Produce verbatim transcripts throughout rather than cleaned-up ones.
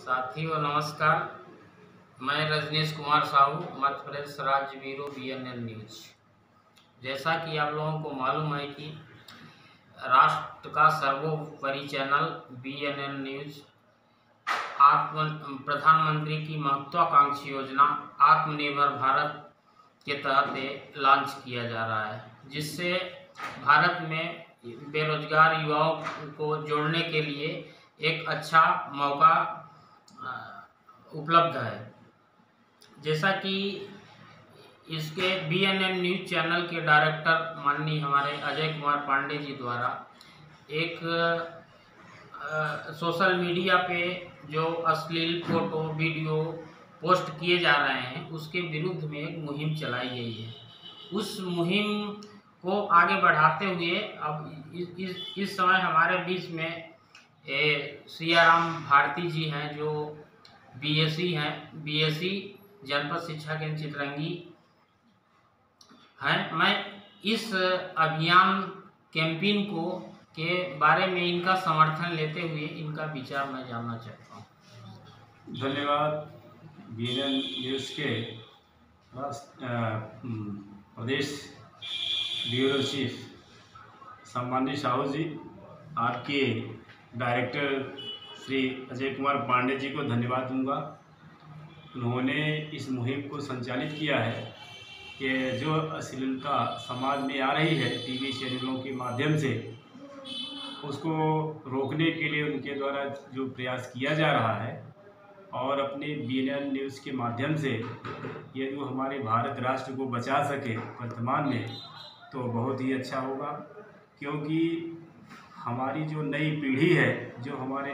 साथियों नमस्कार। मैं रजनीश कुमार साहू, मध्य प्रदेश राज्य bureau B N N news. जैसा कि आप लोगों को मालूम है कि राष्ट्र का सर्वोपरि channel B N N news आत्म प्रधानमंत्री की महत्वाकांक्षी योजना आत्मनिर्भर भारत के तहत लॉन्च किया जा रहा है, जिससे भारत में बेरोजगार युवाओं को जोड़ने के लिए एक अच्छा मौका उपलब्ध है। जैसा कि इसके B N N news channel के डायरेक्टर माननीय हमारे अजय कुमार पांडे जी द्वारा एक आ, सोशल मीडिया पे जो अश्लील फोटो वीडियो पोस्ट किए जा रहे हैं, उसके विरुद्ध में एक मुहिम चलाई गई है। उस मुहिम को आगे बढ़ाते हुए अब इस इस, इस समय हमारे बीच में ए, सियाराम भारती जी हैं, जो बीएससी हैं, बीएससी जनपद शिक्षा केंद्र चितरंगी हैं। मैं इस अभियान कैंपेन को के बारे में इनका समर्थन लेते हुए इनका विचार मैं जानना चाहता हूँ। धन्यवाद। बी एन एन न्यूज़ के प्रदेश ब्यूरो चीफ सम्मानित साहू जी, आपके डायरेक्टर श्री अजय कुमार पांडे जी को धन्यवाद दूंगा। उन्होंने इस मुहिम को संचालित किया है कि जो अश्लीलता समाज में आ रही है टीवी चैनलों के माध्यम से, उसको रोकने के लिए उनके द्वारा जो प्रयास किया जा रहा है, और अपने बी एन एन न्यूज़ के माध्यम से ये जो हमारे भारत राष्ट्र को बचा सके वर्तमान में, तो बहुत ही अच्छा होगा। क्योंकि हमारी जो नई पीढ़ी है, जो हमारे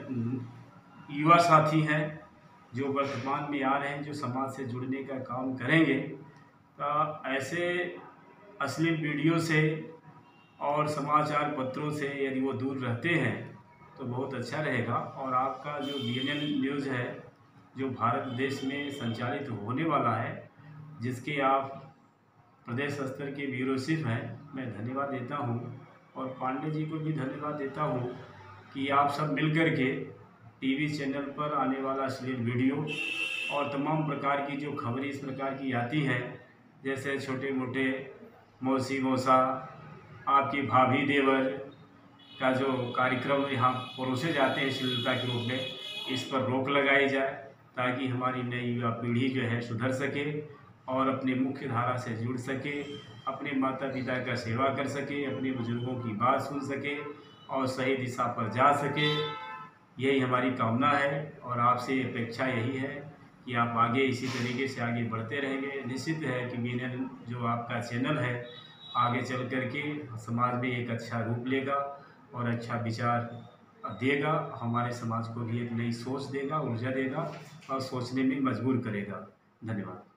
युवा साथी हैं, जो वर्तमान में आ रहे हैं, जो समाज से जुड़ने का काम करेंगे, तो ऐसे अश्लील वीडियो से और समाचार पत्रों से यदि वो दूर रहते हैं तो बहुत अच्छा रहेगा। और आपका जो बी एन एन न्यूज़ है, जो भारत देश में संचालित होने वाला है, जिसके आप प्रदेश स्तर के ब्यूरो चीफ हैं, मैं धन्यवाद देता हूँ। और पांडे जी को भी धन्यवाद देता हूँ कि आप सब मिलकर के टीवी चैनल पर आने वाला अश्लील वीडियो और तमाम प्रकार की जो खबरें इस प्रकार की आती हैं, जैसे छोटे मोटे मौसी मौसा, आपकी भाभी देवर का जो कार्यक्रम यहाँ परोसे जाते हैं अश्लीलता के रूप में, इस पर रोक लगाई जाए, ताकि हमारी नई युवा पीढ़ी जो है सुधर सके और अपने मुख्य धारा से जुड़ सके, अपने माता पिता का सेवा कर सके, अपने बुजुर्गों की बात सुन सके और सही दिशा पर जा सके। यही हमारी कामना है और आपसे अपेक्षा यही है कि आप आगे इसी तरीके से आगे बढ़ते रहेंगे। निश्चित है कि बी एन एन जो आपका चैनल है, आगे चल कर के समाज में एक अच्छा रूप लेगा और अच्छा विचार देगा, हमारे समाज को भी एक नई सोच देगा, ऊर्जा देगा और सोचने में मजबूर करेगा। धन्यवाद।